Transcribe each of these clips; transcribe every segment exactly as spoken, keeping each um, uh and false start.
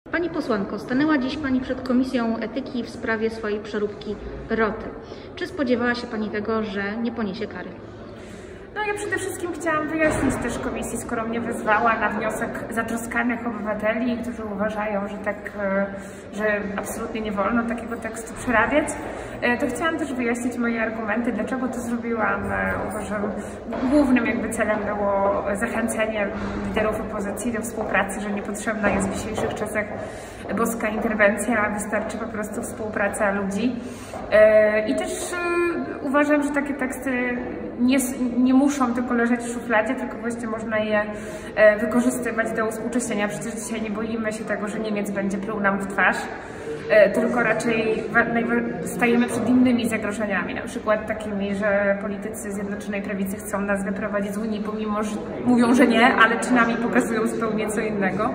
Pani posłanko, stanęła dziś Pani przed Komisją Etyki w sprawie swojej przeróbki Roty. Czy spodziewała się Pani tego, że nie poniesie kary? No ja przede wszystkim chciałam wyjaśnić też komisji, skoro mnie wezwała na wniosek zatroskanych obywateli, którzy uważają, że tak, że absolutnie nie wolno takiego tekstu przerabiać, to chciałam też wyjaśnić moje argumenty, dlaczego to zrobiłam. Uważam, głównym jakby celem było zachęcenie liderów opozycji do współpracy, że niepotrzebna jest w dzisiejszych czasach boska interwencja, a wystarczy po prostu współpraca ludzi. I też uważam, że takie teksty nie, nie muszą tylko leżeć w szufladzie, tylko właśnie można je wykorzystywać do współcześnienia. Przecież dzisiaj nie boimy się tego, że Niemiec będzie pluł nam w twarz, tylko raczej stajemy przed innymi zagrożeniami, na przykład takimi, że politycy Zjednoczonej Prawicy chcą nas wyprowadzić z Unii, pomimo że mówią, że nie, ale czynami pokazują zupełnie co innego.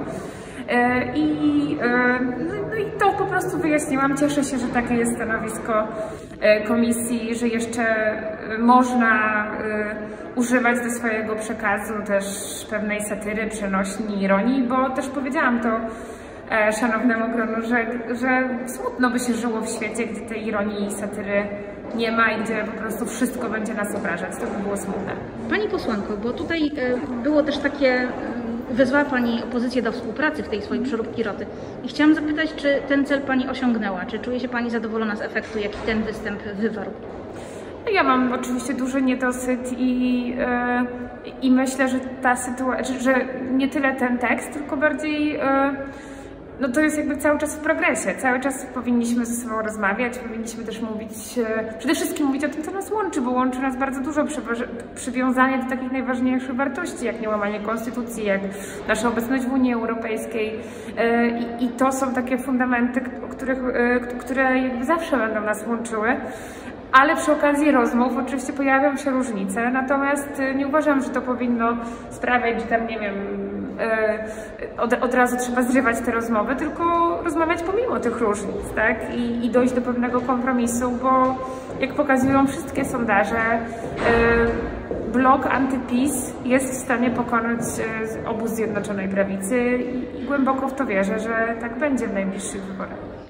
I, no i to po prostu wyjaśniłam. Cieszę się, że takie jest stanowisko komisji, że jeszcze można używać do swojego przekazu też pewnej satyry, przenośni, ironii, bo też powiedziałam to szanownemu gronu, że, że smutno by się żyło w świecie, gdzie tej ironii i satyry nie ma i gdzie po prostu wszystko będzie nas obrażać. To by było smutne. Pani posłanko, bo tutaj było też takie... Wezwała Pani opozycję do współpracy w tej swojej przeróbki Roty. I chciałam zapytać, czy ten cel Pani osiągnęła? Czy czuje się Pani zadowolona z efektu, jaki ten występ wywarł? Ja mam oczywiście duży niedosyt i, yy, i myślę, że ta sytuacja, że nie tyle ten tekst, tylko bardziej yy, no to jest jakby cały czas w progresie. Cały czas powinniśmy ze sobą rozmawiać, powinniśmy też mówić, przede wszystkim mówić o tym, co nas łączy, bo łączy nas bardzo dużo przywiązanie do takich najważniejszych wartości, jak niełamanie konstytucji, jak nasza obecność w Unii Europejskiej. I, i to są takie fundamenty, których, które jakby zawsze będą nas łączyły. Ale przy okazji rozmów oczywiście pojawią się różnice, natomiast nie uważam, że to powinno sprawiać, że tam, nie wiem, od, od razu trzeba zrywać te rozmowy, tylko rozmawiać pomimo tych różnic, tak? I, i dojść do pewnego kompromisu, bo jak pokazują wszystkie sondaże, blok anty-PiS jest w stanie pokonać obóz Zjednoczonej Prawicy i, i głęboko w to wierzę, że tak będzie w najbliższych wyborach.